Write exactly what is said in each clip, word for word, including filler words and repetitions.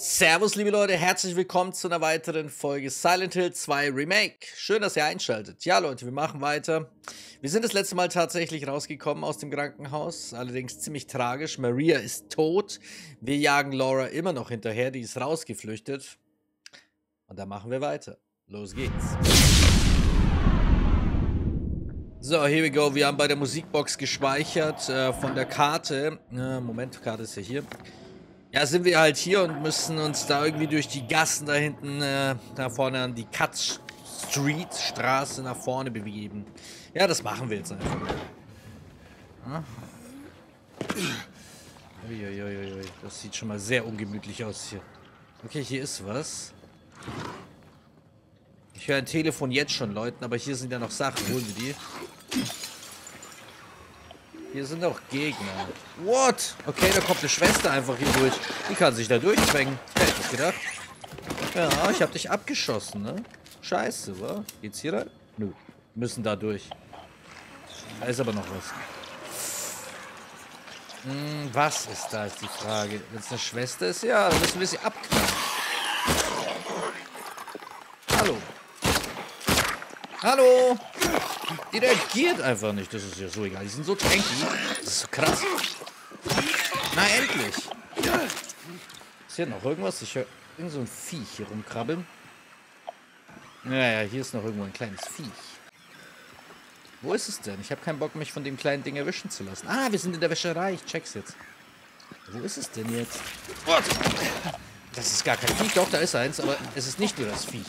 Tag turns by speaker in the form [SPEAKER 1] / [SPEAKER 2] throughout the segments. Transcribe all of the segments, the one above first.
[SPEAKER 1] Servus, liebe Leute, herzlich willkommen zu einer weiteren Folge Silent Hill zwei Remake. Schön, dass ihr einschaltet. Ja, Leute, wir machen weiter. Wir sind das letzte Mal tatsächlich rausgekommen aus dem Krankenhaus, allerdings ziemlich tragisch. Maria ist tot. Wir jagen Laura immer noch hinterher, die ist rausgeflüchtet. Und dann machen wir weiter. Los geht's. So, here we go. Wir haben bei der Musikbox gespeichert äh, von der Karte. Äh, Moment, Karte ist ja hier. Ja, sind wir halt hier und müssen uns da irgendwie durch die Gassen da hinten, äh, da vorne an die Cut Street Straße nach vorne begeben. Ja, das machen wir jetzt einfach. Ja. Uiuiuiui, das sieht schon mal sehr ungemütlich aus hier. Okay, hier ist was. Ich höre ein Telefon jetzt schon läuten, aber hier sind ja noch Sachen. Holen wir die? Hier sind auch Gegner. What? Okay, da kommt eine Schwester einfach hier durch. Die kann sich da durchzwängen. Wer hätte das gedacht? Ja, ich hab dich abgeschossen, ne? Scheiße, wa? Geht's hier rein? Nö. Wir müssen da durch. Da ist aber noch was. Hm, was ist da, ist die Frage. Wenn es eine Schwester ist, ja, dann müssen wir sie abknallen. Hallo. Hallo. Die reagiert einfach nicht. Das ist ja so egal. Die sind so tanky. Das ist so krass. Na, endlich. Ist hier noch irgendwas? Ich höre irgend so ein Viech hier rumkrabbeln. Naja, hier ist noch irgendwo ein kleines Viech. Wo ist es denn? Ich habe keinen Bock, mich von dem kleinen Ding erwischen zu lassen. Ah, wir sind in der Wäscherei. Ich check's jetzt. Wo ist es denn jetzt? What? Das ist gar kein Viech. Doch, da ist eins. Aber es ist nicht nur das Viech.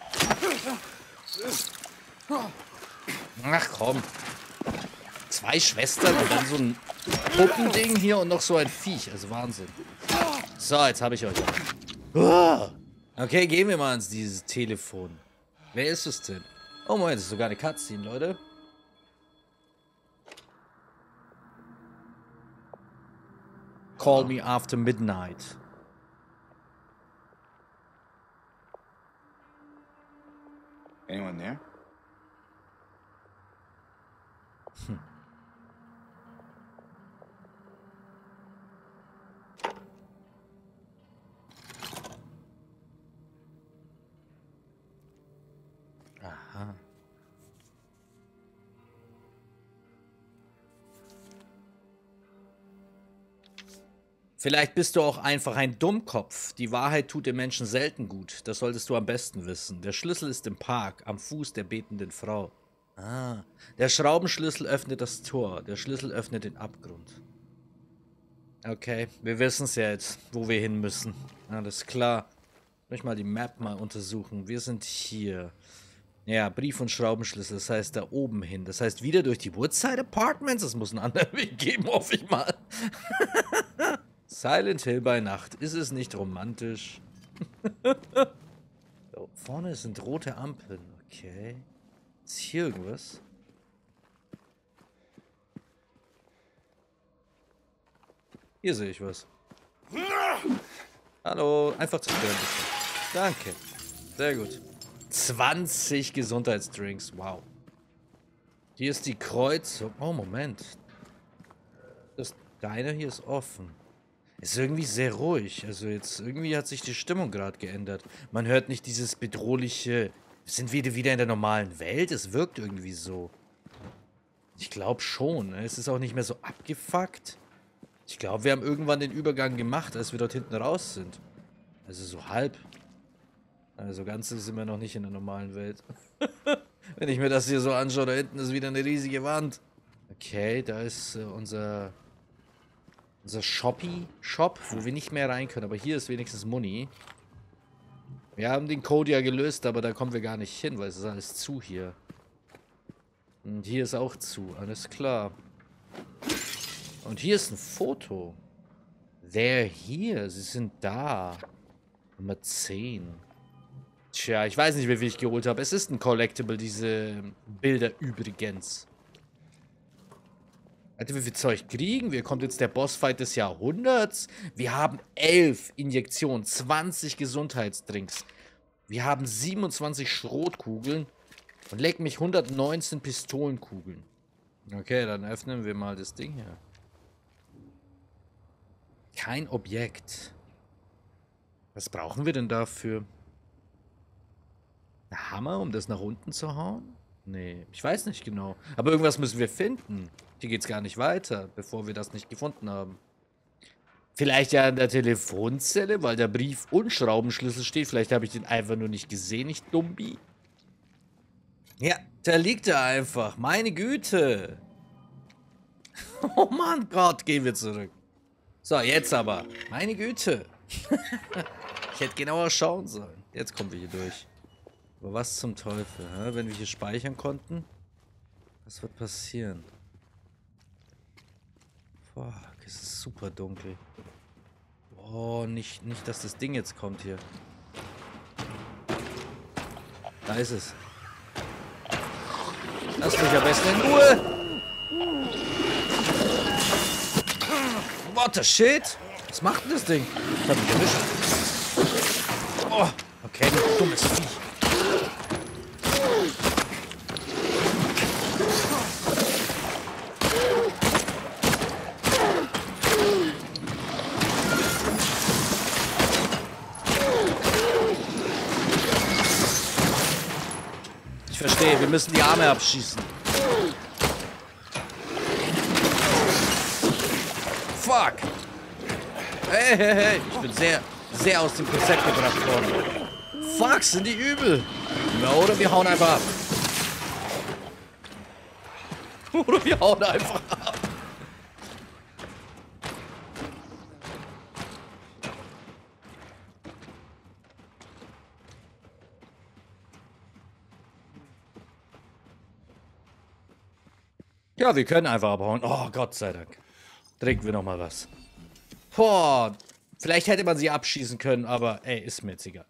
[SPEAKER 1] Ach komm. Zwei Schwestern und dann so ein Puppending hier und noch so ein Viech. Also Wahnsinn. So, jetzt habe ich euch. Okay, gehen wir mal ans dieses Telefon. Wer ist es denn? Oh Moment, das ist sogar eine Cutscene, Leute. Call me after midnight.
[SPEAKER 2] Anyone there?
[SPEAKER 1] Hm. Aha. Vielleicht bist du auch einfach ein Dummkopf. Die Wahrheit tut den Menschen selten gut. Das solltest du am besten wissen. Der Schlüssel ist im Park, am Fuß der betenden Frau. Ah, der Schraubenschlüssel öffnet das Tor. Der Schlüssel öffnet den Abgrund. Okay, wir wissen es ja jetzt, wo wir hin müssen. Alles klar. Ich möchte mal die Map mal untersuchen. Wir sind hier. Ja, Brief und Schraubenschlüssel, das heißt da oben hin. Das heißt wieder durch die Woodside Apartments. Es muss einen anderen Weg geben, hoffe ich mal. Silent Hill bei Nacht. Ist es nicht romantisch? Da vorne sind rote Ampeln. Okay. Ist hier irgendwas? Hier sehe ich was. Hallo. Einfach zerstören. Danke. Sehr gut. zwanzig Gesundheitsdrinks. Wow. Hier ist die Kreuzung. Oh, Moment. Das deine hier ist offen. Ist irgendwie sehr ruhig. Also jetzt irgendwie hat sich die Stimmung gerade geändert. Man hört nicht dieses bedrohliche... Sind wir wieder in der normalen Welt? Es wirkt irgendwie so. Ich glaube schon. Es ist auch nicht mehr so abgefuckt. Ich glaube, wir haben irgendwann den Übergang gemacht, als wir dort hinten raus sind. Also so halb. Also ganz sind wir noch nicht in der normalen Welt. Wenn ich mir das hier so anschaue, da hinten ist wieder eine riesige Wand. Okay, da ist äh, unser... Unser Shoppy-Shop, wo wir nicht mehr rein können. Aber hier ist wenigstens Money. Wir haben den Code ja gelöst, aber da kommen wir gar nicht hin, weil es ist alles zu hier. Und hier ist auch zu, alles klar. Und hier ist ein Foto. They're here, sie sind da. Nummer zehn. Tja, ich weiß nicht, wie viel ich geholt habe. Es ist ein Collectible, diese Bilder übrigens. Alter, wie viel Zeug kriegen wir? Kommt jetzt der Bossfight des Jahrhunderts? Wir haben elf Injektionen, zwanzig Gesundheitsdrinks. Wir haben siebenundzwanzig Schrotkugeln und leck mich hundertneunzehn Pistolenkugeln. Okay, dann öffnen wir mal das Ding hier. Kein Objekt. Was brauchen wir denn dafür? Ein Hammer, um das nach unten zu hauen? Nee, ich weiß nicht genau. Aber irgendwas müssen wir finden. Hier geht's gar nicht weiter, bevor wir das nicht gefunden haben. Vielleicht ja in der Telefonzelle, weil der Brief und Schraubenschlüssel steht. Vielleicht habe ich den einfach nur nicht gesehen, ich Dumbi. Ja, da liegt er einfach. Meine Güte. Oh Mann, Gott, gehen wir zurück. So, jetzt aber. Meine Güte. Ich hätte genauer schauen sollen. Jetzt kommen wir hier durch. Aber was zum Teufel, hä? Wenn wir hier speichern konnten? Was wird passieren? Fuck, es ist super dunkel. Oh, nicht, nicht, dass das Ding jetzt kommt hier. Da ist es. Lass mich am besten in Ruhe. What the shit? Was macht denn das Ding? Ich hab mich erwischt. Oh, okay, du dummes Viech. Ich verstehe, wir müssen die Arme abschießen. Fuck! Hey, hey, hey! Ich bin sehr, sehr aus dem Konzept gebracht worden. Fuck, sind die übel! Ja, oder wir hauen einfach ab. Oder wir hauen einfach ab. Ja, wir können einfach abhauen. Oh, Gott sei Dank. Trinken wir noch mal was. Boah, vielleicht hätte man sie abschießen können, aber ey, ist mir jetzt egal.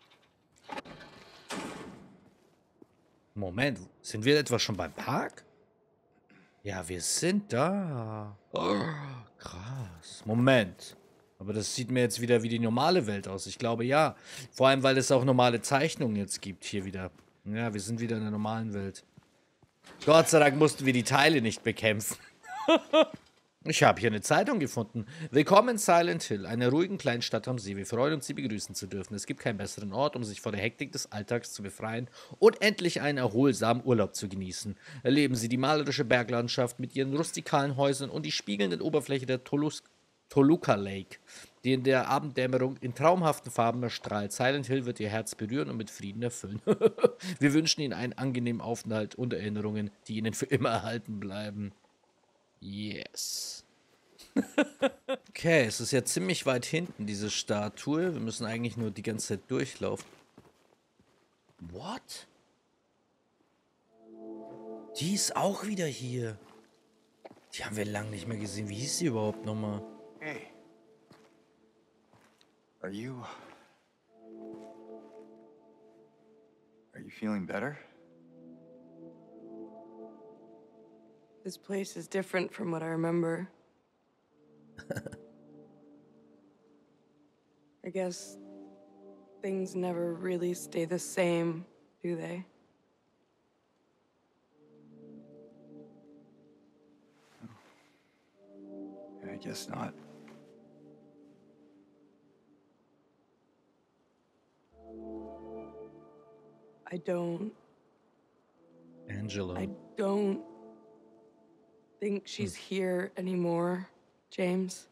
[SPEAKER 1] Moment, sind wir etwa schon beim Park? Ja, wir sind da. Oh, krass. Moment. Aber das sieht mir jetzt wieder wie die normale Welt aus. Ich glaube, ja. Vor allem, weil es auch normale Zeichnungen jetzt gibt hier wieder. Ja, wir sind wieder in der normalen Welt. Gott sei Dank mussten wir die Teile nicht bekämpfen. Ich habe hier eine Zeitung gefunden. Willkommen in Silent Hill, einer ruhigen kleinen Stadt am See. Wir freuen uns, Sie begrüßen zu dürfen. Es gibt keinen besseren Ort, um sich vor der Hektik des Alltags zu befreien und endlich einen erholsamen Urlaub zu genießen. Erleben Sie die malerische Berglandschaft mit ihren rustikalen Häusern und die spiegelnden Oberfläche der Tolus Toluca Lake, die in der Abenddämmerung in traumhaften Farben erstrahlt. Silent Hill wird Ihr Herz berühren und mit Frieden erfüllen. Wir wünschen Ihnen einen angenehmen Aufenthalt und Erinnerungen, die Ihnen für immer erhalten bleiben. Yes. Okay, es ist ja ziemlich weit hinten, diese Statue. Wir müssen eigentlich nur die ganze Zeit durchlaufen. What? Die ist auch wieder hier. Die haben wir lange nicht mehr gesehen. Wie hieß sie überhaupt nochmal?
[SPEAKER 2] Hey. Are you... Are you feeling better?
[SPEAKER 3] This place is different from what I remember. I guess things never really stay the same, do they?
[SPEAKER 2] I guess not.
[SPEAKER 3] I don't...
[SPEAKER 1] Angela.
[SPEAKER 3] I don't think she's here anymore, James.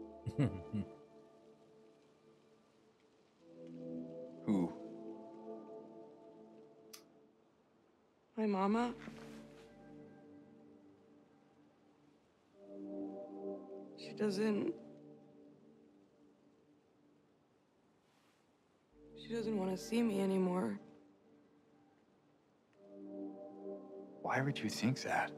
[SPEAKER 2] Who?
[SPEAKER 3] My mama? She doesn't... She doesn't want to see me anymore.
[SPEAKER 2] Why would you think that?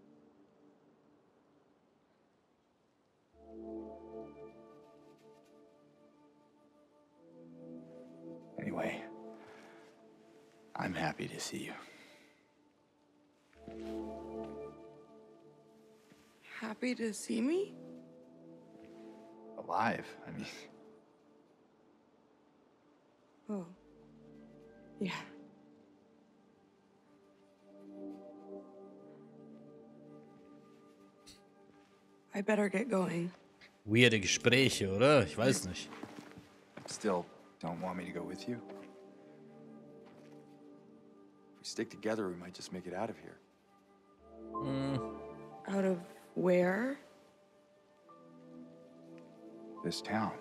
[SPEAKER 2] Anyway, I'm happy to see you.
[SPEAKER 3] Happy to see me?
[SPEAKER 2] Alive, I mean.
[SPEAKER 3] Oh. Yeah. I better get going.
[SPEAKER 1] Weirde Gespräche, oder? Ich weiß nicht.
[SPEAKER 2] still don't want me to go with you? If we stick together, we might just make it out of here.
[SPEAKER 1] Hm.
[SPEAKER 3] Out of where?
[SPEAKER 2] This town.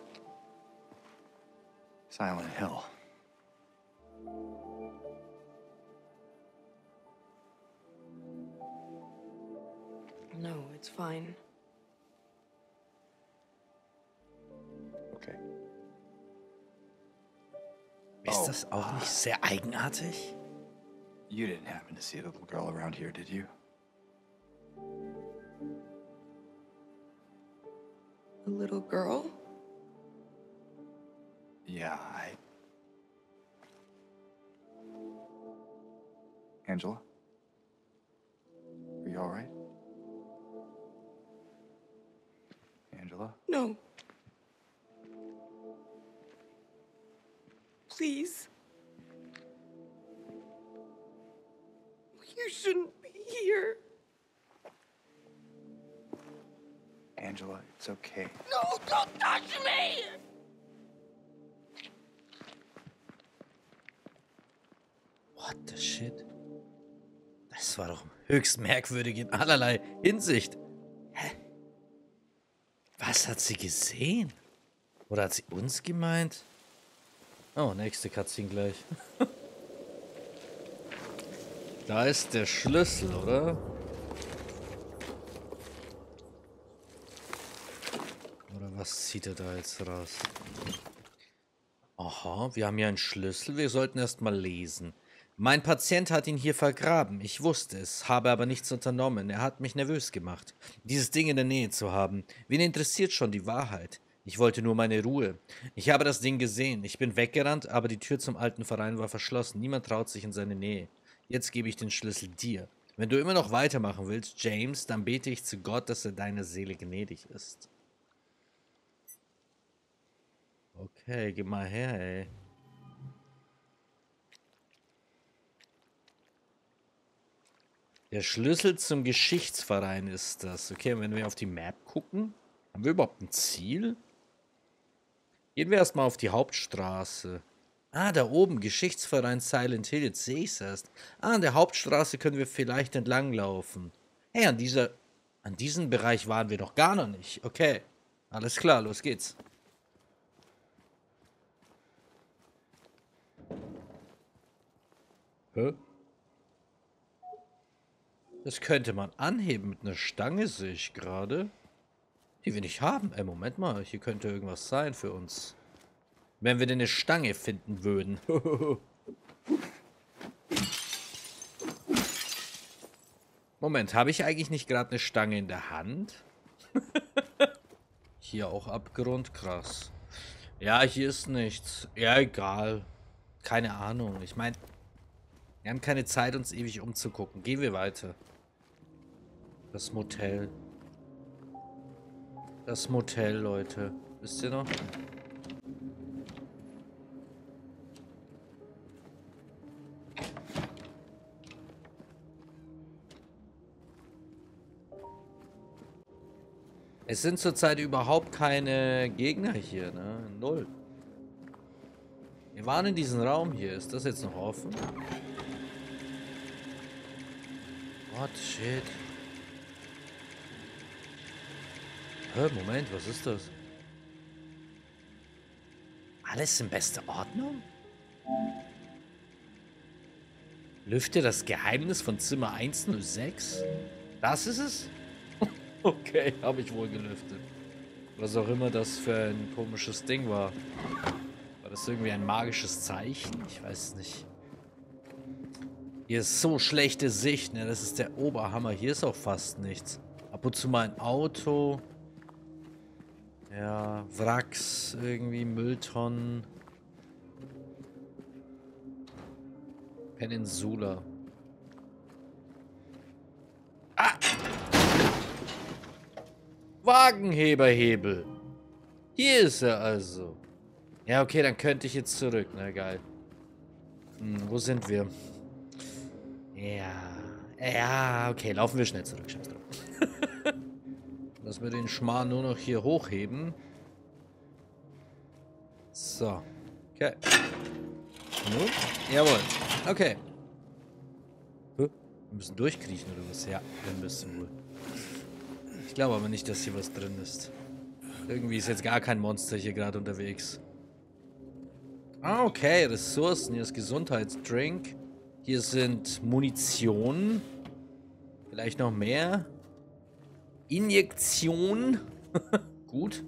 [SPEAKER 2] Silent Hill.
[SPEAKER 3] No, it's fine.
[SPEAKER 2] Okay.
[SPEAKER 1] Ist
[SPEAKER 2] Oh.
[SPEAKER 1] das auch nicht sehr eigenartig?
[SPEAKER 2] You didn't happen to see a little girl around here, did you?
[SPEAKER 3] A little girl?
[SPEAKER 2] Yeah, I... Angela? Are you all right? Angela?
[SPEAKER 3] No. Please. You shouldn't be here.
[SPEAKER 2] Angela, it's okay.
[SPEAKER 3] No, don't touch me!
[SPEAKER 1] What the shit? Das war doch höchst merkwürdig in allerlei Hinsicht. Hä? Was hat sie gesehen? Oder hat sie uns gemeint? Oh, nächste Cutscene gleich. Da ist der Schlüssel, oder? Oder was zieht er da jetzt raus? Aha, wir haben hier einen Schlüssel. Wir sollten erst mal lesen. Mein Patient hat ihn hier vergraben. Ich wusste es, habe aber nichts unternommen. Er hat mich nervös gemacht, dieses Ding in der Nähe zu haben. Wen interessiert schon die Wahrheit? Ich wollte nur meine Ruhe. Ich habe das Ding gesehen. Ich bin weggerannt, aber die Tür zum alten Verein war verschlossen. Niemand traut sich in seine Nähe. Jetzt gebe ich den Schlüssel dir. Wenn du immer noch weitermachen willst, James, dann bete ich zu Gott, dass er deiner Seele gnädig ist. Okay, gib mal her, ey. Der Schlüssel zum Geschichtsverein ist das. Okay, wenn wir auf die Map gucken, haben wir überhaupt ein Ziel? Gehen wir erstmal auf die Hauptstraße. Ah, da oben, Geschichtsverein Silent Hill, jetzt sehe ich es erst. Ah, an der Hauptstraße können wir vielleicht entlang laufen. Hey, an dieser, an diesem Bereich waren wir noch gar noch nicht. Okay, alles klar, los geht's. Hä? Das könnte man anheben mit einer Stange, sehe ich gerade. Die wir nicht haben. Ey, Moment mal, hier könnte irgendwas sein für uns. Wenn wir denn eine Stange finden würden. Moment, habe ich eigentlich nicht gerade eine Stange in der Hand? Hier auch Abgrund, krass. Ja, hier ist nichts. Ja, egal. Keine Ahnung. Ich meine, wir haben keine Zeit, uns ewig umzugucken. Gehen wir weiter. Das Motel. Das Motel, Leute. Wisst ihr noch? Es sind zurzeit überhaupt keine Gegner hier, ne? Null. Wir waren in diesem Raum hier. Ist das jetzt noch offen? What shit? Hä, Moment, was ist das? Alles in bester Ordnung? Lüfte das Geheimnis von Zimmer hundertsechs? Das ist es? Okay, habe ich wohl gelüftet. Was auch immer das für ein komisches Ding war. War das irgendwie ein magisches Zeichen? Ich weiß es nicht. Hier ist so schlechte Sicht, ne? Das ist der Oberhammer. Hier ist auch fast nichts. Ab und zu mal ein Auto. Ja, Wracks, irgendwie Mülltonnen. Peninsula. Ah! Wagenheberhebel. Hier ist er also. Ja, okay, dann könnte ich jetzt zurück. Na, geil. Hm, wo sind wir? Ja. Ja, okay, laufen wir schnell zurück. Scheiß drauf. Lass wir den Schmarrn nur noch hier hochheben. So. Okay. Nun? Jawohl. Okay. Huh? Wir müssen durchkriechen oder was? Ja, wir müssen wohl. Ich glaube aber nicht, dass hier was drin ist. Irgendwie ist jetzt gar kein Monster hier gerade unterwegs. Ah, okay. Ressourcen. Hier ist Gesundheitsdrink. Hier sind Munition. Vielleicht noch mehr. Injektion. Gut.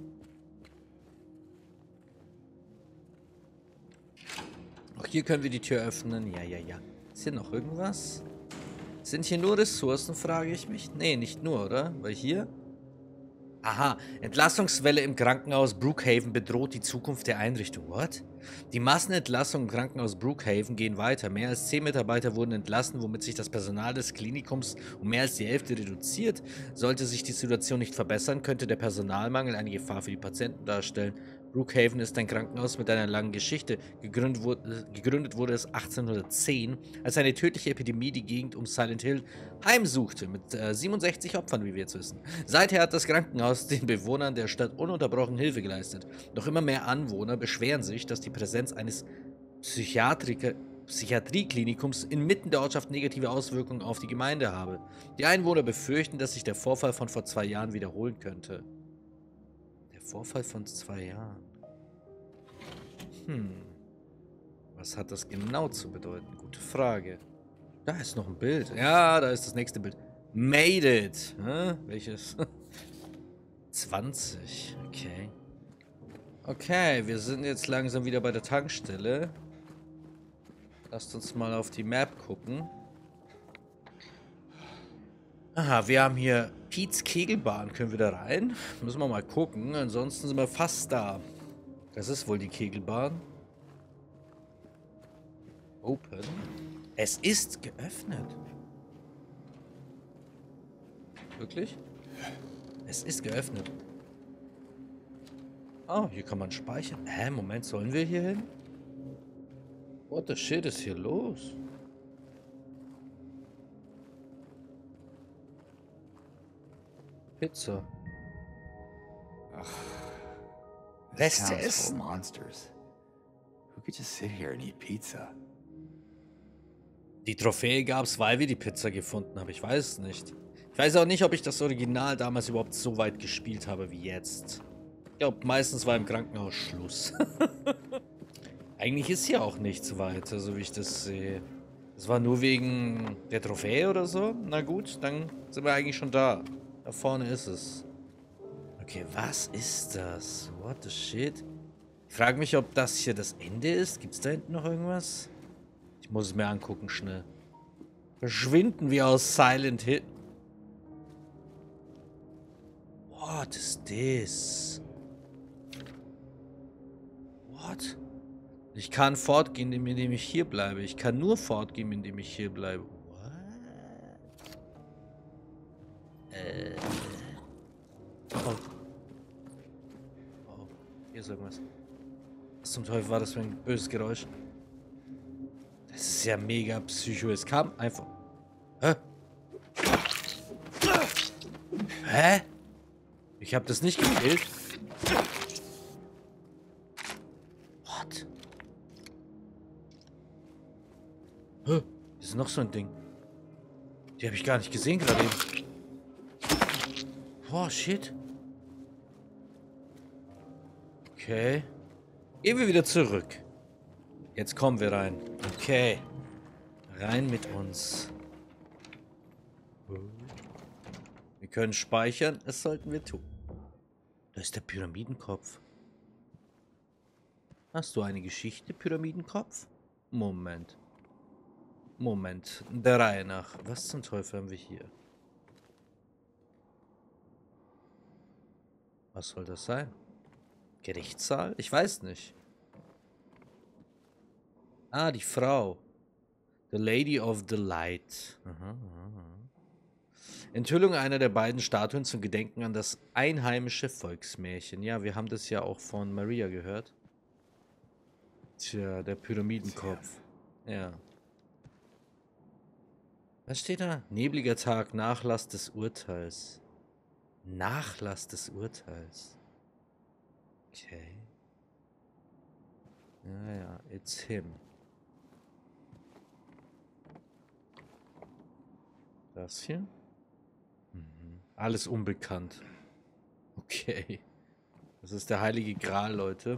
[SPEAKER 1] Auch hier können wir die Tür öffnen. Ja, ja, ja. Ist hier noch irgendwas? Sind hier nur Ressourcen, frage ich mich? Nee, nicht nur, oder? Weil hier... Aha, Entlassungswelle im Krankenhaus Brookhaven bedroht die Zukunft der Einrichtung. What? Die Massenentlassungen im Krankenhaus Brookhaven gehen weiter. Mehr als zehn Mitarbeiter wurden entlassen, womit sich das Personal des Klinikums um mehr als die Hälfte reduziert. Sollte sich die Situation nicht verbessern, könnte der Personalmangel eine Gefahr für die Patienten darstellen. Brookhaven ist ein Krankenhaus mit einer langen Geschichte. Gegründet wurde, gegründet wurde es achtzehnhundertzehn, als eine tödliche Epidemie die Gegend um Silent Hill heimsuchte, mit äh, siebenundsechzig Opfern, wie wir jetzt wissen. Seither hat das Krankenhaus den Bewohnern der Stadt ununterbrochen Hilfe geleistet. Doch immer mehr Anwohner beschweren sich, dass die Präsenz eines Psychiatriker Psychiatrieklinikums inmitten der Ortschaft negative Auswirkungen auf die Gemeinde habe. Die Einwohner befürchten, dass sich der Vorfall von vor zwei Jahren wiederholen könnte. Der Vorfall von zwei Jahren. Hm. Was hat das genau zu bedeuten? Gute Frage. Da ist noch ein Bild. Ja, da ist das nächste Bild. Made it. Hm? Welches? zwanzig. Okay. Okay, wir sind jetzt langsam wieder bei der Tankstelle. Lasst uns mal auf die Map gucken. Aha, wir haben hier Pete's Kegelbahn. Können wir da rein? Müssen wir mal gucken. Ansonsten sind wir fast da. Das ist wohl die Kegelbahn. Open. Es ist geöffnet. Wirklich? Es ist geöffnet. Oh, hier kann man speichern. Hä, Moment, sollen wir hier hin? What the shit ist hier los? Pizza.
[SPEAKER 2] This
[SPEAKER 1] Reste
[SPEAKER 2] town's full of
[SPEAKER 1] essen.
[SPEAKER 2] monsters. Who could just sit here and eat pizza?
[SPEAKER 1] Die Trophäe gab es, weil wir die Pizza gefunden haben. Ich weiß es nicht. Ich weiß auch nicht, ob ich das Original damals überhaupt so weit gespielt habe wie jetzt. Ich glaube, meistens war im Krankenhaus Schluss. Eigentlich ist hier auch nichts weiter, so wie ich das sehe. Das war nur wegen der Trophäe oder so. Na gut, dann sind wir eigentlich schon da. Da vorne ist es. Okay, was ist das? What the shit? Ich frage mich, ob das hier das Ende ist. Gibt es da hinten noch irgendwas? Ich muss es mir angucken, schnell. Verschwinden wir aus Silent Hill. What is this? What? Ich kann fortgehen, indem ich hier bleibe. Ich kann nur fortgehen, indem ich hier bleibe. What? Äh. Oh. Oh. Hier ist irgendwas. Was zum Teufel war das für ein böses Geräusch? Das ist ja mega psycho. Es kam einfach... Hä? Hä? Ich habe das nicht gekillt. What? Hä? Hier ist noch so ein Ding. Die habe ich gar nicht gesehen gerade eben. Oh, shit. Okay. Gehen wir wieder zurück. Jetzt kommen wir rein. Okay. Rein mit uns. Wir können speichern. Das sollten wir tun. Da ist der Pyramidenkopf. Hast du eine Geschichte, Pyramidenkopf? Moment. Moment. Der Reihe nach. Was zum Teufel haben wir hier? Was soll das sein? Gerichtssaal? Ich weiß nicht. Ah, die Frau. The Lady of the Light. Aha, aha. Enthüllung einer der beiden Statuen zum Gedenken an das einheimische Volksmärchen. Ja, wir haben das ja auch von Maria gehört. Tja, der Pyramidenkopf. Ja. Was steht da? Nebliger Tag, Nachlass des Urteils. Nachlass des Urteils. Okay. jetzt hin? Das hier? Mhm. Alles unbekannt. Okay. Das ist der heilige Gral, Leute.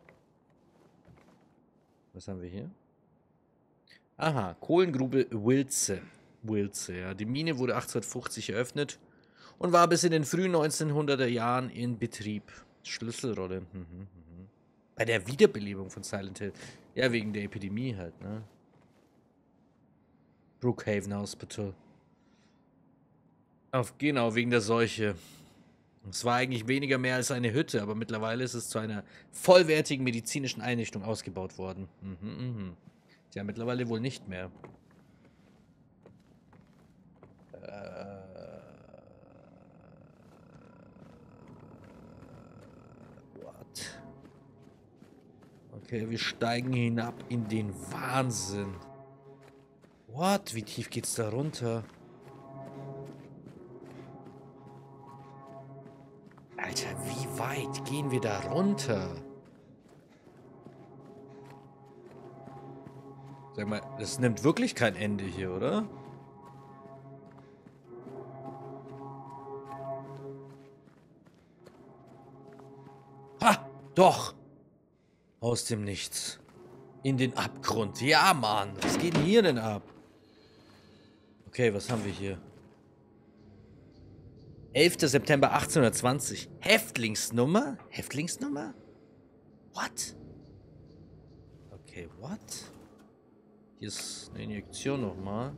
[SPEAKER 1] Was haben wir hier? Aha, Kohlengrube Wilze. Wilze, ja. Die Mine wurde achtzehnhundertfünfzig eröffnet und war bis in den frühen neunzehnhunderter Jahren in Betrieb. Schlüsselrolle. Mhm, mhm. Bei der Wiederbelebung von Silent Hill. Ja, wegen der Epidemie halt, ne? Brookhaven Hospital. Auf, genau, wegen der Seuche. Es war eigentlich weniger mehr als eine Hütte, aber mittlerweile ist es zu einer vollwertigen medizinischen Einrichtung ausgebaut worden. Mhm, mhm. Tja, mittlerweile wohl nicht mehr. Äh... What? Okay, wir steigen hinab in den Wahnsinn. What? Wie tief geht's da runter? Alter, wie weit gehen wir da runter? Sag mal, das nimmt wirklich kein Ende hier, oder? Ha! Doch! Aus dem Nichts. In den Abgrund. Ja, Mann! Was geht denn hier denn ab? Okay, was haben wir hier? elfter September achtzehnhundertzwanzig. Häftlingsnummer? Häftlingsnummer? What? Okay, what? Hier ist eine Injektion nochmal.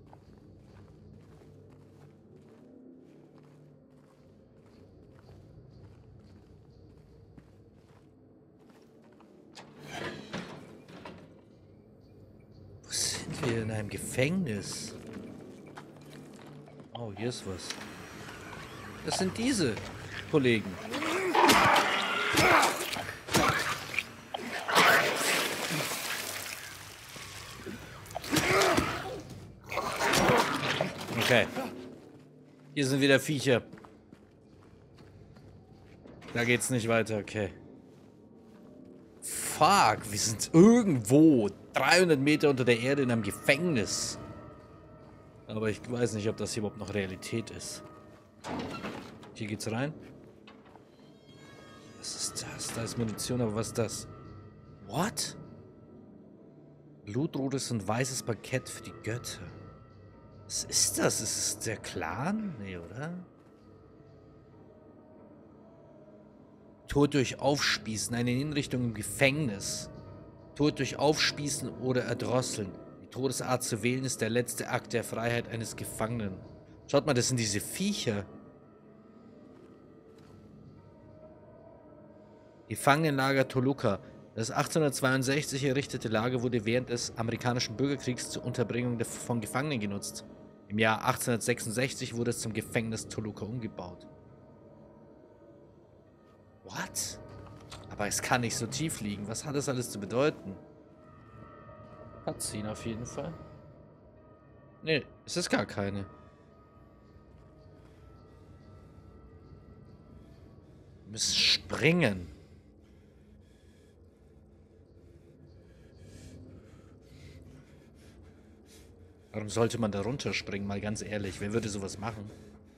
[SPEAKER 1] Wo sind wir? In einem Gefängnis? Oh, hier ist was. Das sind diese Kollegen. Okay. Hier sind wieder Viecher. Da geht's nicht weiter, okay. Fuck, wir sind irgendwo dreihundert Meter unter der Erde in einem Gefängnis. Aber ich weiß nicht, ob das hier überhaupt noch Realität ist. Hier geht's rein. Was ist das? Da ist Munition, aber was ist das? What? Blutrotes und weißes Parkett für die Götter. Was ist das? Ist es der Clan? Nee, oder? Tod durch Aufspießen, eine Hinrichtung im Gefängnis. Tod durch Aufspießen oder Erdrosseln. Die Todesart zu wählen ist der letzte Akt der Freiheit eines Gefangenen. Schaut mal, das sind diese Viecher. Gefangenenlager Toluca. Das achtzehnhundertzweiundsechzig errichtete Lager wurde während des amerikanischen Bürgerkriegs zur Unterbringung von Gefangenen genutzt. Im Jahr achtzehnhundertsechsundsechzig wurde es zum Gefängnis Toluca umgebaut. What? Aber es kann nicht so tief liegen. Was hat das alles zu bedeuten? Cutscene auf jeden Fall. Nee, es ist gar keine. Wir müssen springen. Warum sollte man da runterspringen? Mal ganz ehrlich, wer würde sowas machen?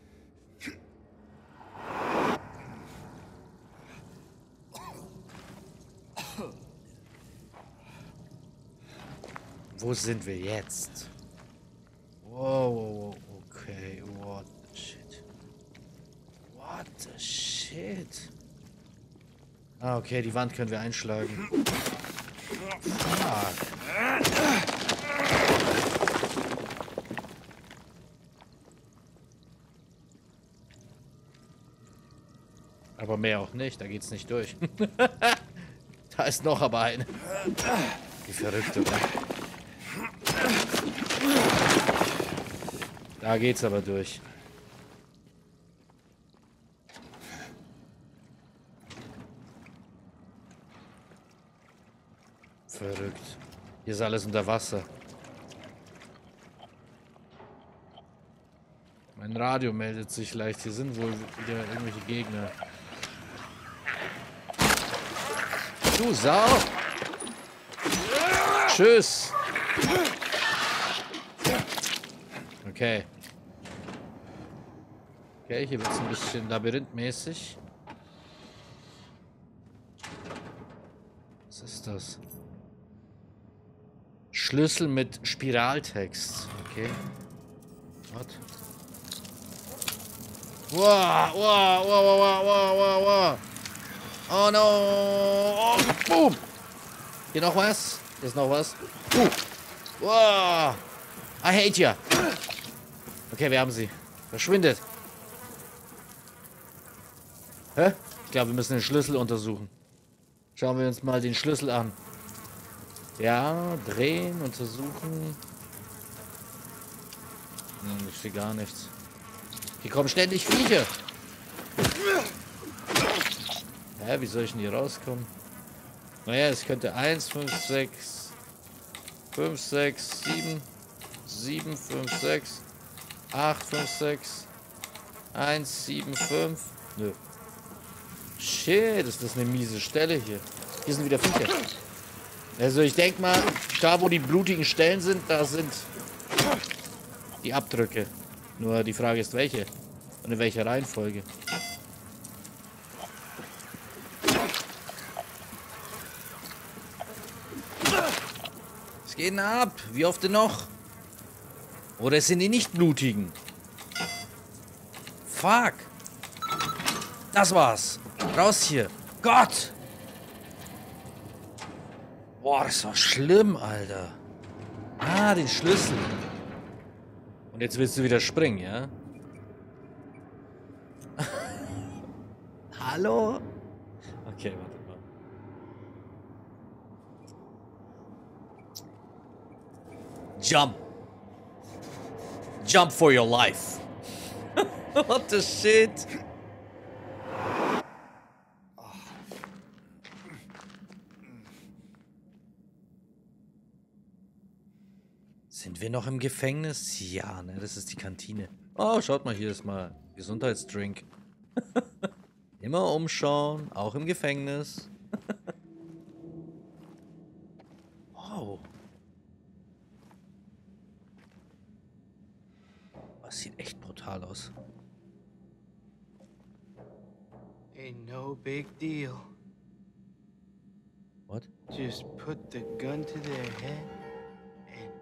[SPEAKER 1] Wo sind wir jetzt? Wow, wow, wow, okay, what the shit. What the shit. Ah, okay, die Wand können wir einschlagen. Fuck. Aber mehr auch nicht, da geht's nicht durch. Da ist noch aber eine. Die Verrückte, oder? Da geht's aber durch. Verrückt. Hier ist alles unter Wasser. Mein Radio meldet sich leicht. Hier sind wohl wieder irgendwelche Gegner. Du Sau! Tschüss. Okay. Okay, hier wird es ein bisschen labyrinthmäßig. Was ist das? Schlüssel mit Spiraltext. Okay. Was? Wow, wow, wow, wow, wow, wow, wow. Oh no. Oh, boom. Hier noch was? Hier ist noch was. Uh. Wow. I hate ya. Okay, wir haben sie. Verschwindet. Hä? Ich glaube, wir müssen den Schlüssel untersuchen. Schauen wir uns mal den Schlüssel an. Ja, drehen, untersuchen. Hm, ich sehe gar nichts. Hier kommen ständig Viecher. Hä, wie soll ich denn hier rauskommen? Naja, es könnte eins, fünf, sechs, fünf, sechs, sieben, sieben, fünf, sechs, acht, fünf, sechs, eins, sieben, fünf. Nö. Shit, ist das eine miese Stelle hier. Hier sind wieder Viecher. Also ich denke mal, da wo die blutigen Stellen sind, da sind die Abdrücke. Nur die Frage ist, welche? Und in welcher Reihenfolge? Es geht denn ab. Wie oft denn noch? Oder es sind die nicht blutigen? Fuck. Das war's. Raus hier. Gott. Boah, das war schlimm, Alter. Ah, den Schlüssel. Und jetzt willst du wieder springen, ja? Hallo? Okay, warte mal. Jump. Jump for your life. What the shit? Sind wir noch im Gefängnis? Ja, ne, das ist die Kantine. Oh, schaut mal, hier ist mal Gesundheitsdrink. Immer umschauen, auch im Gefängnis. Wow. Das sieht echt brutal aus.
[SPEAKER 4] Ain't no big deal.
[SPEAKER 1] What?
[SPEAKER 4] Just put the gun to their head and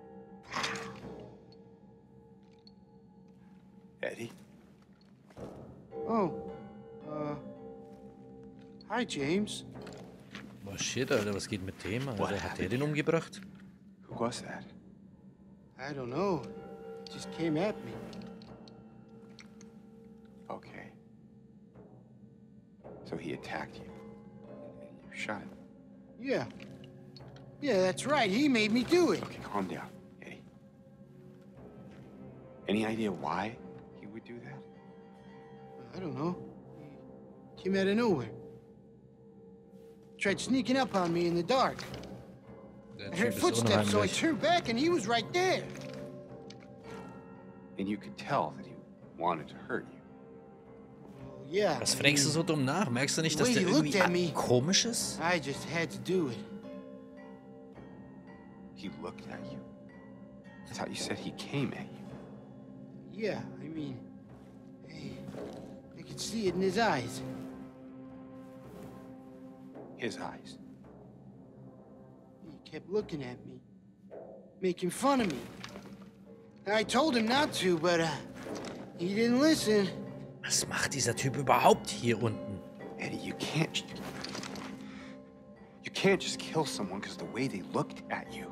[SPEAKER 2] Eddie?
[SPEAKER 4] oh, uh, hi James.
[SPEAKER 1] Oh shit, Alter, was geht mit dem? Alter,
[SPEAKER 2] What
[SPEAKER 1] hat der den umgebracht?
[SPEAKER 2] Who was that?
[SPEAKER 4] I don't know. Just came at me.
[SPEAKER 2] Okay. So he attacked you. And you shot him.
[SPEAKER 4] Yeah. Yeah, that's right. He made me do it.
[SPEAKER 2] Okay, calm down, Eddie. Any idea why he would do that?
[SPEAKER 4] I don't know. He came out of nowhere. Tried sneaking up on me in the dark.
[SPEAKER 1] Der
[SPEAKER 4] I heard
[SPEAKER 1] Typ ist
[SPEAKER 4] footsteps, so I
[SPEAKER 1] unheimlich.
[SPEAKER 4] turned back and he was right there.
[SPEAKER 2] And you could tell that he wanted to hurt you.
[SPEAKER 4] Well, yeah.
[SPEAKER 1] Was
[SPEAKER 4] I
[SPEAKER 1] fragst du
[SPEAKER 4] mean,
[SPEAKER 1] so dumm nach? Merkst du nicht, dass
[SPEAKER 4] the way
[SPEAKER 1] der
[SPEAKER 4] he looked
[SPEAKER 1] irgendwie
[SPEAKER 4] at me-
[SPEAKER 1] komisch ist?
[SPEAKER 4] I just had to do it.
[SPEAKER 2] He looked at you. I thought you said he came at you.
[SPEAKER 4] Yeah, I mean, I, I could see it in his eyes.
[SPEAKER 2] His eyes.
[SPEAKER 4] He kept looking at me, making fun of me. I told him not to, but uh, he didn't listen.
[SPEAKER 1] Was macht dieser Typ überhaupt hier unten?
[SPEAKER 2] Eddie, you can't. You can't just kill someone because the way they looked at you.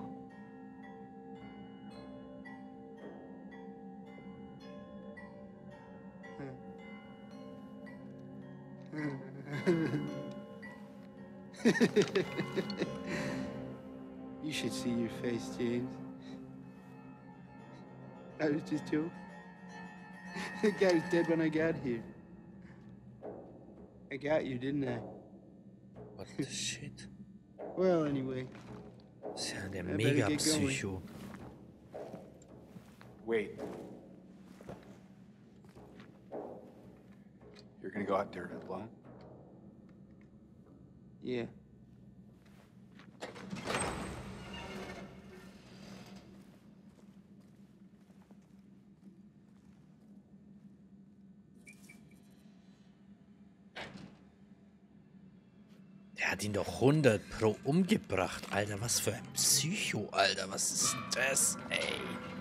[SPEAKER 4] You should see your face, James. I was just joking. The guy was dead when I got here. I got you, didn't I?
[SPEAKER 1] What the shit?
[SPEAKER 4] Well, anyway.
[SPEAKER 1] Das ist ja der
[SPEAKER 4] I better get going.
[SPEAKER 1] Mega-Psycho.
[SPEAKER 2] Wait. You're gonna go out there alone?
[SPEAKER 4] Yeah.
[SPEAKER 1] Der hat ihn doch hundert pro umgebracht. Alter, was für ein Psycho, Alter. Was ist denn das, ey?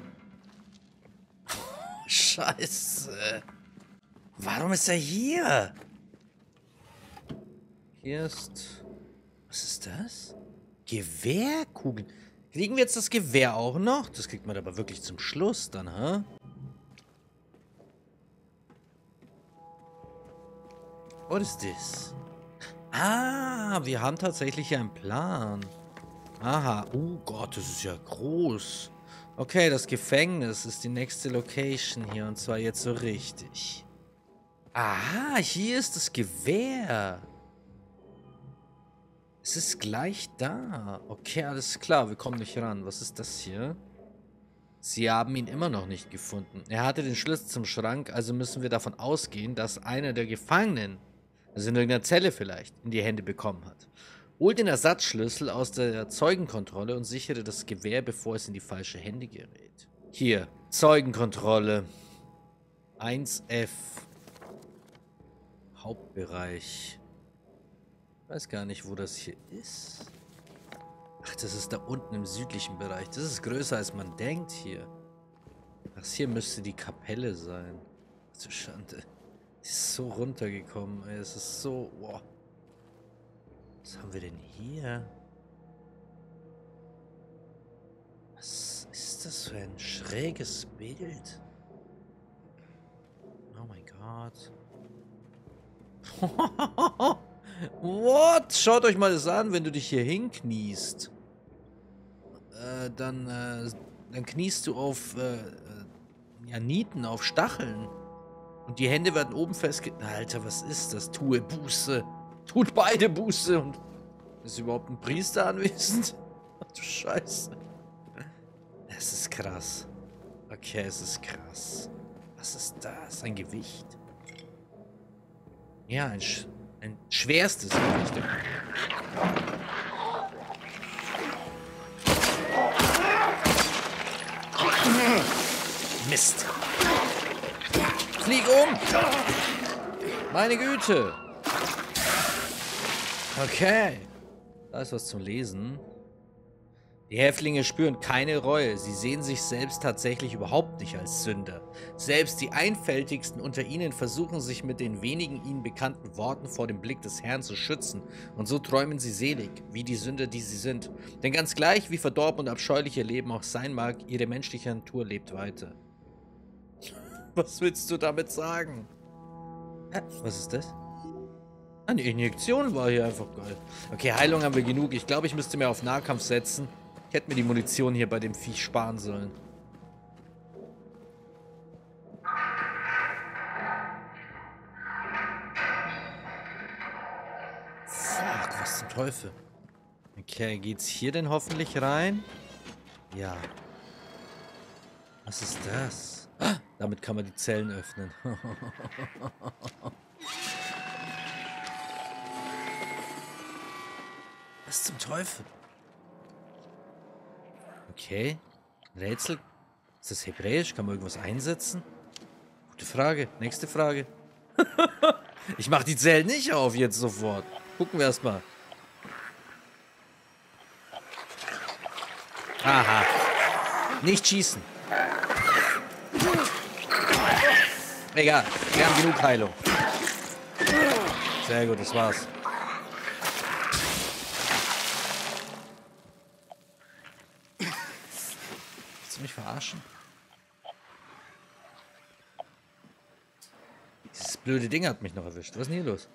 [SPEAKER 1] Scheiße. Warum ist er hier? Hier ist... Was ist das? Gewehrkugeln. Kriegen wir jetzt das Gewehr auch noch? Das kriegt man aber wirklich zum Schluss dann, hä? What is this? Ah, wir haben tatsächlich einen Plan. Aha. Oh Gott, das ist ja groß. Okay, das Gefängnis ist die nächste Location hier. Und zwar jetzt so richtig. Aha, hier ist das Gewehr. Es ist gleich da. Okay, alles klar. Wir kommen nicht ran. Was ist das hier? Sie haben ihn immer noch nicht gefunden. Er hatte den Schlüssel zum Schrank, also müssen wir davon ausgehen, dass einer der Gefangenen, also in irgendeiner Zelle vielleicht, in die Hände bekommen hat. Holt den Ersatzschlüssel aus der Zeugenkontrolle und sichere das Gewehr, bevor es in die falsche Hände gerät. Hier, Zeugenkontrolle. eins F. Hauptbereich. Ich weiß gar nicht, wo das hier ist. Ach, das ist da unten im südlichen Bereich. Das ist größer, als man denkt hier. Ach, hier müsste die Kapelle sein. Ach du Schande. Die ist so runtergekommen, ey. Es ist so... Wow. Was haben wir denn hier? Was ist das für ein schräges Bild? Oh mein Gott. What? Schaut euch mal das an, wenn du dich hier hinkniest. Äh, dann, äh, dann kniest du auf, äh, ja, Nieten, auf Stacheln. Und die Hände werden oben festgehalten. Alter, was ist das? Tue Buße. Tut beide Buße. Und ist überhaupt ein Priester anwesend? Ach du Scheiße. Es ist krass. Okay, es ist krass. Was ist das? Ein Gewicht? Ja, ein, sch ein schwerstes Gewicht. Mist. Flieg um! Meine Güte! Okay. Da ist was zum Lesen. Die Häftlinge spüren keine Reue. Sie sehen sich selbst tatsächlich überhaupt nicht als Sünder. Selbst die Einfältigsten unter ihnen versuchen sich mit den wenigen ihnen bekannten Worten vor dem Blick des Herrn zu schützen. Und so träumen sie selig, wie die Sünder, die sie sind. Denn ganz gleich, wie verdorben und abscheulich ihr Leben auch sein mag, ihre menschliche Natur lebt weiter. Was willst du damit sagen? Hä? Was ist das? Eine Injektion war hier einfach geil. Okay, Heilung haben wir genug. Ich glaube, ich müsste mehr auf Nahkampf setzen. Ich hätte mir die Munition hier bei dem Viech sparen sollen. Fuck, was zum Teufel? Okay, geht's hier denn hoffentlich rein? Ja. Was ist das? Ah, damit kann man die Zellen öffnen. Was zum Teufel? Okay. Rätsel. Ist das Hebräisch? Kann man irgendwas einsetzen? Gute Frage. Nächste Frage. Ich mach die Zellen nicht auf jetzt sofort. Gucken wir erst mal. Aha. Nicht schießen. Egal. Wir haben genug Heilung. Sehr gut, das war's. Willst du mich verarschen? Dieses blöde Ding hat mich noch erwischt. Was ist denn hier los?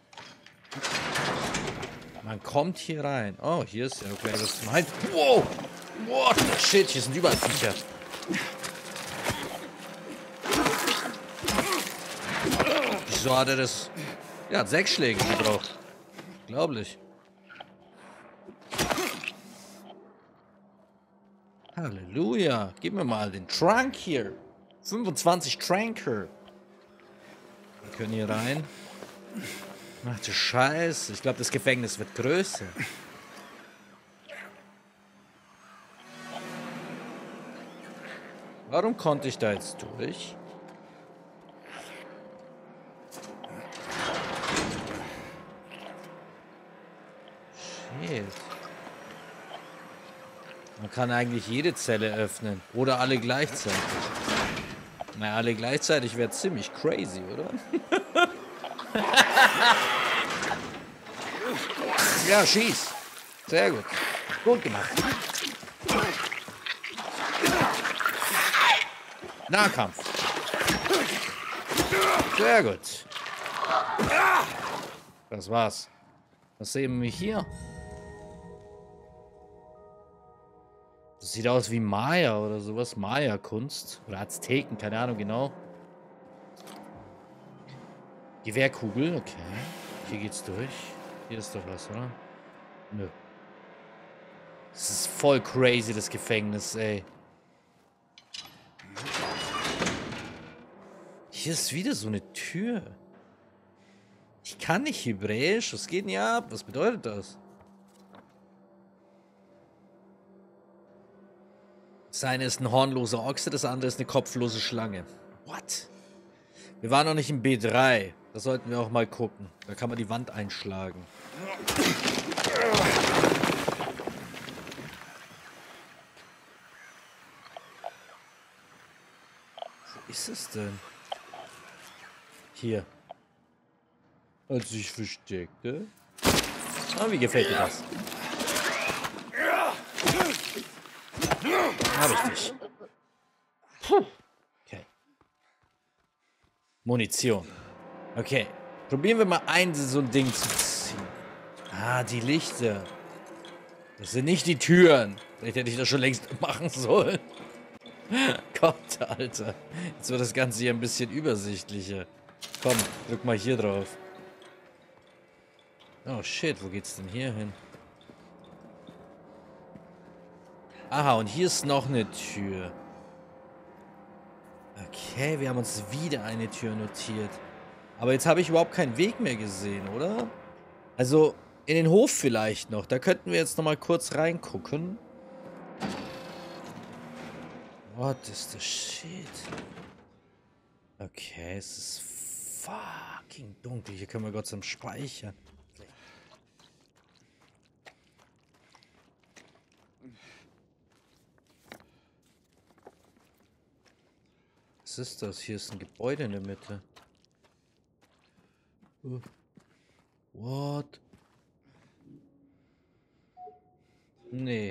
[SPEAKER 1] Man kommt hier rein. Oh, hier ist ja okay. Das meint. Wow! What the shit? Hier sind überall Viecher. Wieso hat er das? Ja, hat sechs Schläge gebraucht. Unglaublich. Halleluja. Gib mir mal den Trunk hier. fünfundzwanzig Trunker. Wir können hier rein. Ach du Scheiße. Ich glaube, das Gefängnis wird größer. Warum konnte ich da jetzt durch? Man kann eigentlich jede Zelle öffnen. Oder alle gleichzeitig. Na, alle gleichzeitig wäre ziemlich crazy, oder? Ja, schieß. Sehr gut. Gut gemacht. Nahkampf. Sehr gut. Das war's. Was sehen wir hier? Das sieht aus wie Maya oder sowas. Maya-Kunst. Oder Azteken, keine Ahnung genau. Gewehrkugel, okay. Hier geht's durch. Hier ist doch was, oder? Nö. Das ist voll crazy, das Gefängnis, ey. Hier ist wieder so eine Tür. Ich kann nicht Hebräisch. Was geht denn hier ab? Was bedeutet das? Das eine ist ein hornloser Ochse, das andere ist eine kopflose Schlange. What? Wir waren noch nicht im B drei. Da sollten wir auch mal gucken. Da kann man die Wand einschlagen. Wo ist es denn? Hier. Als ich versteckte. Ah, wie gefällt dir das? Hab ich dich. Puh. Okay. Munition. Okay. Probieren wir mal ein, so ein Ding zu ziehen. Ah, die Lichter. Das sind nicht die Türen. Vielleicht hätte ich das schon längst machen sollen. Gott, Alter. Jetzt wird das Ganze hier ein bisschen übersichtlicher. Komm, drück mal hier drauf. Oh shit, wo geht's denn hier hin? Aha, und hier ist noch eine Tür. Okay, wir haben uns wieder eine Tür notiert. Aber jetzt habe ich überhaupt keinen Weg mehr gesehen, oder? Also, in den Hof vielleicht noch. Da könnten wir jetzt noch mal kurz reingucken. What is the shit? Okay, es ist fucking dunkel. Hier können wir Gott sei Dank speichern. Was ist das? Hier ist ein Gebäude in der Mitte. Uh. What? Nee.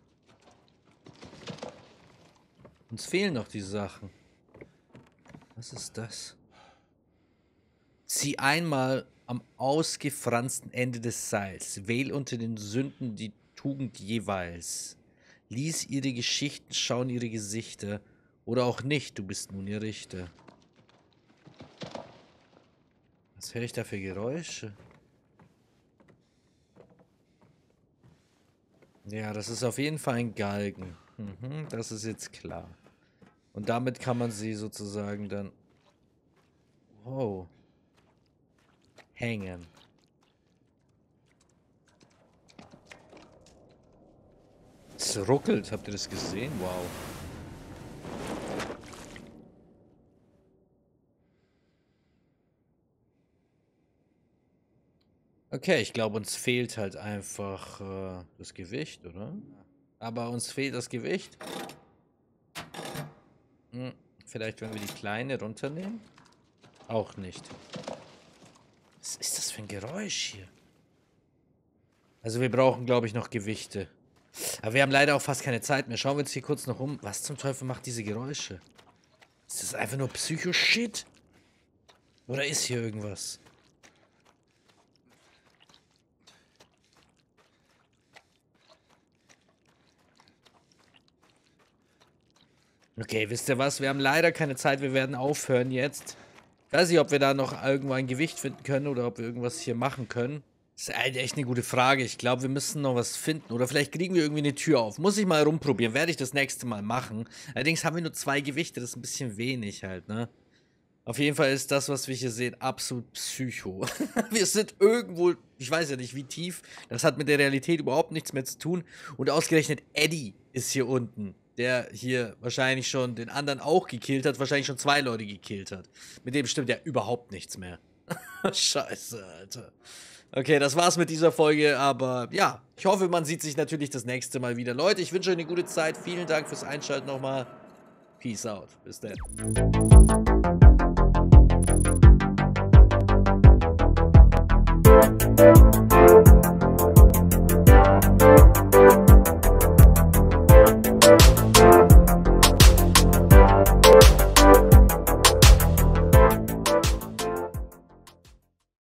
[SPEAKER 1] Uns fehlen noch die Sachen. Was ist das? Zieh einmal am ausgefransten Ende des Seils. Wähl unter den Sünden die Tugend jeweils. Lies ihre Geschichten, schauen ihre Gesichter. Oder auch nicht, du bist nun ihr Richter. Was höre ich da für Geräusche? Ja, das ist auf jeden Fall ein Galgen. Mhm, das ist jetzt klar. Und damit kann man sie sozusagen dann... Wow. Hängen. Es ruckelt, habt ihr das gesehen? Wow. Okay, ich glaube, uns fehlt halt einfach äh, das Gewicht, oder? Aber uns fehlt das Gewicht. Hm, vielleicht, wenn wir die kleine runternehmen? Auch nicht. Was ist das für ein Geräusch hier? Also wir brauchen, glaube ich, noch Gewichte. Aber wir haben leider auch fast keine Zeit mehr. Schauen wir uns hier kurz noch um. Was zum Teufel macht diese Geräusche? Ist das einfach nur Psycho-Shit? Oder ist hier irgendwas? Okay, wisst ihr was? Wir haben leider keine Zeit. Wir werden aufhören jetzt. Ich weiß nicht, ob wir da noch irgendwo ein Gewicht finden können oder ob wir irgendwas hier machen können. Das ist echt eine gute Frage. Ich glaube, wir müssen noch was finden. Oder vielleicht kriegen wir irgendwie eine Tür auf. Muss ich mal rumprobieren. Werde ich das nächste Mal machen. Allerdings haben wir nur zwei Gewichte. Das ist ein bisschen wenig halt, ne? Auf jeden Fall ist das, was wir hier sehen, absolut Psycho. Wir sind irgendwo, ich weiß ja nicht wie tief. Das hat mit der Realität überhaupt nichts mehr zu tun. Und ausgerechnet Eddie ist hier unten. Der hier wahrscheinlich schon den anderen auch gekillt hat, wahrscheinlich schon zwei Leute gekillt hat. Mit dem stimmt ja überhaupt nichts mehr. Scheiße, Alter. Okay, das war's mit dieser Folge, aber ja, ich hoffe, man sieht sich natürlich das nächste Mal wieder. Leute, ich wünsche euch eine gute Zeit. Vielen Dank fürs Einschalten nochmal. Peace out. Bis dann.